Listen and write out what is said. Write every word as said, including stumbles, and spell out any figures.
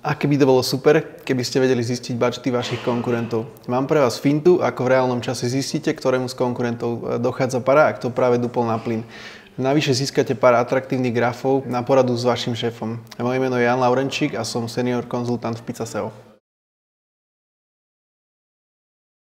Aké by to bolo super, keby ste vedeli zistiť budžety vašich konkurentov. Mám pre vás fintu, ako v reálnom čase zistíte, ktorému z konkurentov dochádza para a kto práve dupol na plyn. Navyše získate pár atraktívnych grafov na poradu s vašim šéfom. Moje meno je Jan Laurenčík a som senior konzultant v Pizza es e o.